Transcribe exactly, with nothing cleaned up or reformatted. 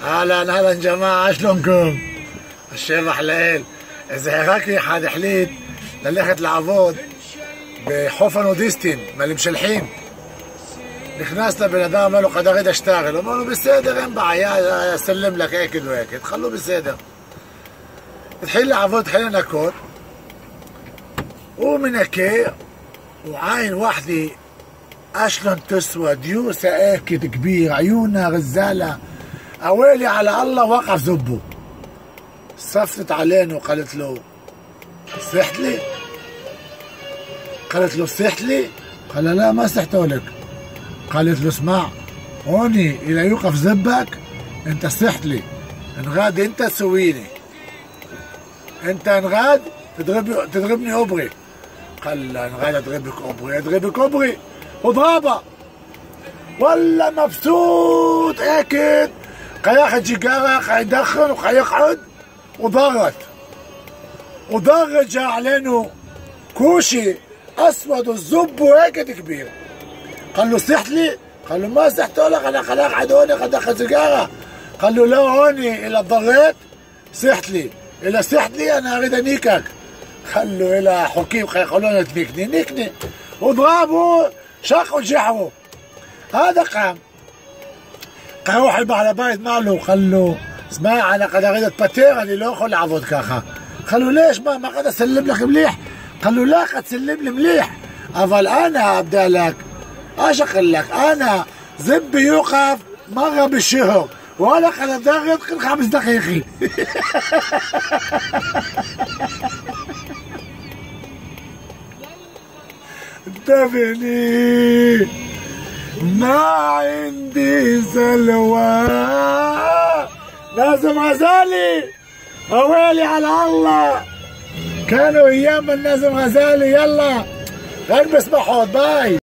اهلا اهلا جماعه، شلونكم؟ الشبح ليل. اذا هيك حد حليت للخت العبود بحفن وديستين مال مشلحين، نخناس لبن ادم قال له قد اريد اشتغل، قال له بالسيدة انبع يا اسلم لك هيك وهيك، تخلوه بالسيدة. تحل العبود حلينا كور ومن هيك وعين وحده اشلون تسوى ديوسه اكد كبير، عيونها غزاله، اويلي على الله وقف زبه. صفت علينا وقالت له صحت لي؟ قالت له صحت لي؟ قال لا ما صحته لك. قالت له اسمع هوني الى يوقف زبك انت صحت لي، انغاد انت تسويني، انت انغاد تضرب تضربني ابري. قال لا انغاد اضربك ابري، اضربك ابري وضربها ولا مبسوط اكد، قياخد سيجاره قيدخن وقيقعد وضغط وضغط جا علينا كوشي اسود والزب وهيك كبير. قال له صحت لي؟ قال له ما صحت لك، انا خليك قاعد هوني قد اخذ سيجاره. قال له لا هوني اذا ضغيت صحت لي، اذا صحت لي انا اريد انيكك. قال له الى حكيم قيقولون تنيكني نيكني وضربه شق وجحره. هذا قام قام روح على بيت ماله قال له اسمع انا قد اريد اتبتر اني لا اخذ عبود كاخا. قال له ليش ما ما قد اسلم لك مليح؟ قال له لا قد تسلم لي مليح، افضل انا ابدا لك ايش اقول لك، انا زبي يوقف مره بالشهر وانا قد ادغط كل خمس دقائق. انتبهني ما عندي سلوى. نازم غزالي اويلي على الله، كانوا ايام النازم غزالي. يلا غير بسمحوا باي.